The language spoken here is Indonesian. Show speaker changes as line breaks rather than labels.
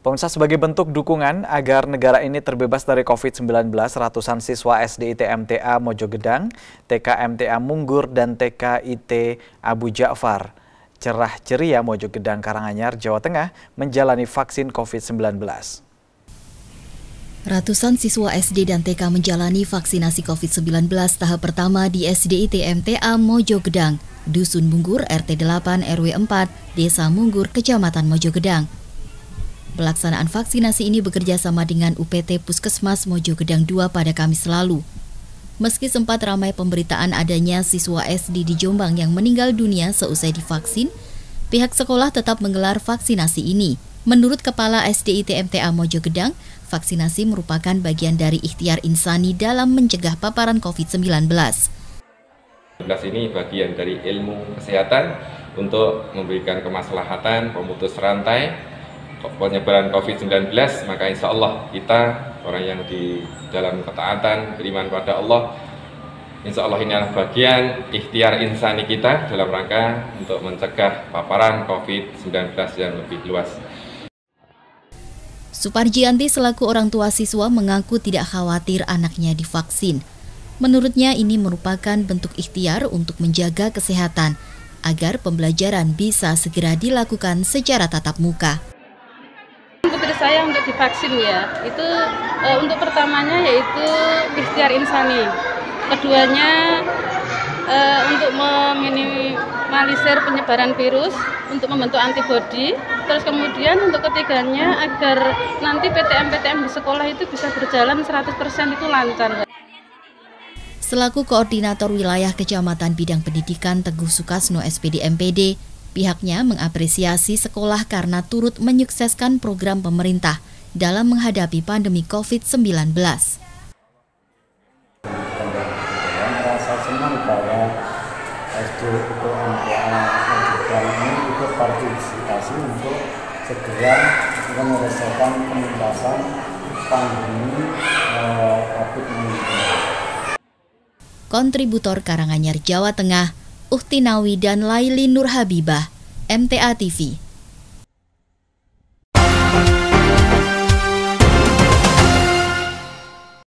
Pemirsa, sebagai bentuk dukungan agar negara ini terbebas dari COVID-19, ratusan siswa SDIT MTA Mojogedang, TK MTA Munggur, dan TK IT Abu Ja'far Cerah Ceria Mojogedang Karanganyar, Jawa Tengah menjalani vaksin COVID-19.
Ratusan siswa SD dan TK menjalani vaksinasi COVID-19 tahap pertama di SDIT MTA Mojogedang, Dusun Munggur, RT 8 RW 4, Desa Munggur, Kecamatan Mojogedang. Pelaksanaan vaksinasi ini bekerja sama dengan UPT Puskesmas Mojogedang 2 pada Kamis lalu. Meski sempat ramai pemberitaan adanya siswa SD di Jombang yang meninggal dunia seusai divaksin, pihak sekolah tetap menggelar vaksinasi ini. Menurut Kepala SDIT MTA Mojogedang, vaksinasi merupakan bagian dari ikhtiar insani dalam mencegah paparan COVID-19.
Ini bagian dari ilmu kesehatan untuk memberikan kemaslahatan, pemutus rantai penyebaran COVID-19, maka insya Allah kita, orang yang di dalam ketaatan, beriman pada Allah, insya Allah ini adalah bagian ikhtiar insani kita dalam rangka untuk mencegah paparan COVID-19 yang lebih luas.
Suparjianti selaku orang tua siswa mengaku tidak khawatir anaknya divaksin. Menurutnya ini merupakan bentuk ikhtiar untuk menjaga kesehatan agar pembelajaran bisa segera dilakukan secara tatap muka.
Putri saya untuk divaksin ya, itu untuk pertamanya yaitu ikhtiar insani. Keduanya untuk meminimalisir penyebaran virus, untuk membentuk antibodi. Terus kemudian untuk ketiganya agar nanti PTM-PTM di sekolah itu bisa berjalan 100% itu lancar.
Selaku Koordinator Wilayah Kecamatan Bidang Pendidikan Teguh Sukasno SPD MPD, pihaknya mengapresiasi sekolah karena turut menyukseskan program pemerintah dalam menghadapi pandemi COVID-19.
Merasa senang bahwa SDIT MTA Mojogedang ini ikut partisipasi untuk segera menyelesaikan penuntasan pandemi COVID-19.
Kontributor Karanganyar, Jawa Tengah, Uhtinawi dan Laili Nur Habibah, MTA TV.